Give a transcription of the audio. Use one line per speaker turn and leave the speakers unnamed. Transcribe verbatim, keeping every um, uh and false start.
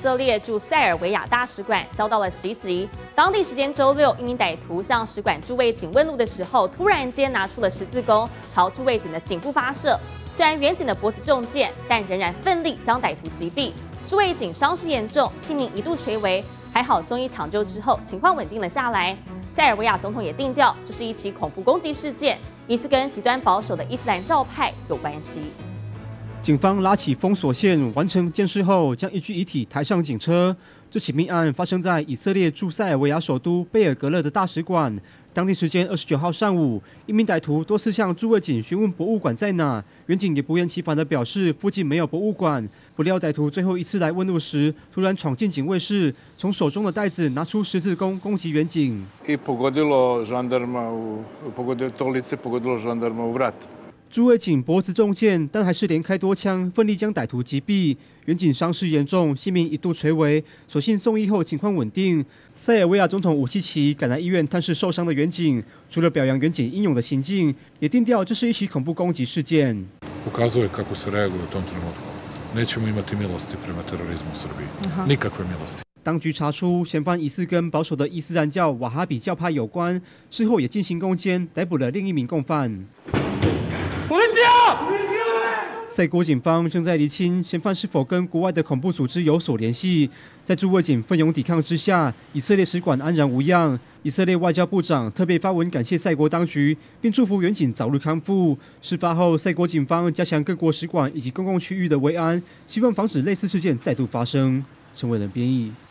色列驻塞尔维亚大使馆遭到了袭击。当地时间周六，一名歹徒向使馆驻卫警问路的时候，突然间拿出了十字弓，朝驻卫警的颈部发射。虽然远警的脖子中箭，但仍然奋力将歹徒击毙。驻卫警伤势严重，性命一度垂危，还好送医抢救之后，情况稳定了下来。塞尔维亚总统也定调，这是一起恐怖攻击事件，疑似跟极端保守的伊斯兰教派有关系。
警方拉起封锁线，完成监视后，将一具遗体抬上警车。这起命案发生在以色列驻塞尔维亚首都贝尔格勒的大使馆。当地时间二十九号上午，一名歹徒多次向驻卫警询问博物馆在哪，远警也不厌其烦地表示附近没有博物馆。不料歹徒最后一次来问路时，突然闯进警卫室，从手中的袋子拿出十字弓攻击远警。
I pogodilo žandarma u pogodilo to lice pogodilo žandarma u vrat.
驻卫警脖子中箭，但还是连开多枪，奋力将歹徒击毙。远警伤势严重，性命一度垂危，所幸送医后情况稳定。塞尔维亚总统武契奇赶来医院探视受伤的远警，除了表扬远警英勇的行径，也定调这是一起恐怖攻击事件。
Ukazuje kako se reaguje u tom trenutku. Nećemo imati milosti prema terorizmu u Srbiji. Nikakve milosti.
当局查出嫌犯疑似跟保守的伊斯兰教瓦哈比教派有关，事后也进行攻坚，逮捕了另一名共犯。 塞国警方正在厘清嫌犯是否跟国外的恐怖组织有所联系。在驻卫警奋勇抵抗之下，以色列使馆安然无恙。以色列外交部长特别发文感谢塞国当局，并祝福远警早日康复。事发后，塞国警方加强各国使馆以及公共区域的维安，希望防止类似事件再度发生。陈伟仁编译。